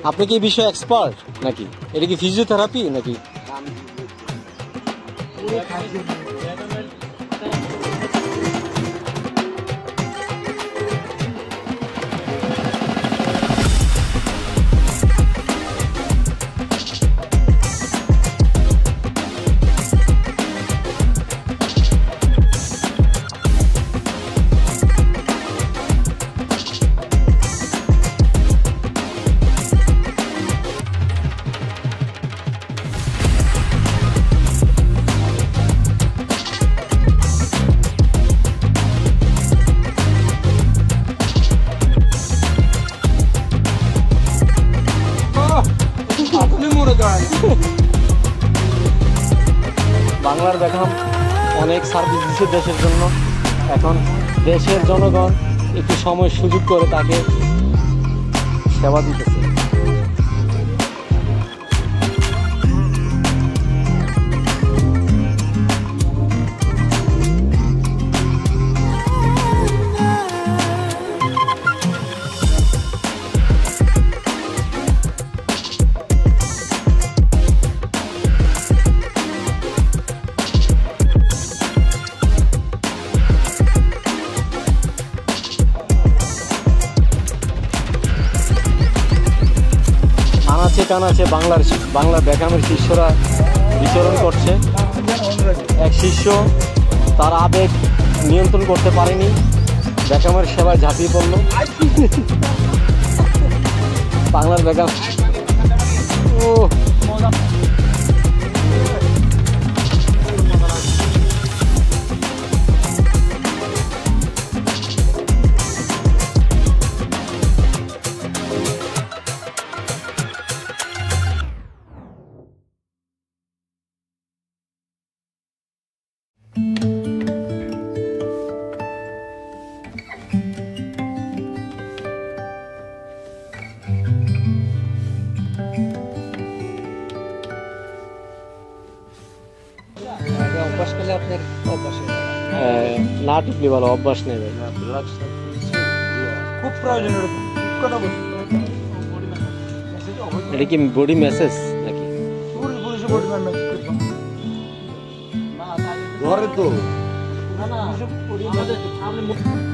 আপনি কি এই বিষয়ে এক্সপার্ট নাকি? এটা কি ফিজিওথেরাপি নাকি? বাংলার বেগম অনেক সার্ভিস দিচ্ছে দেশের জন্য। এখন দেশের জনগণ একটু সময় সুযোগ করে তাকে সেবা দিতেছে। কানাচে বাংলার বেগমের শিষ্যরা বিচরণ করছে। এক শিষ্য তার আবেগ নিয়ন্ত্রণ করতে পারেনি, বেগমের সেবায় ঝাঁপিয়ে পড়ল। বাংলার বেগম ও না টিপলে ভালো, অভ্যাস নেই ভাই, খুব প্রয়োজন। এটা কি বডি মেসেজ নাকি? ঘরে তো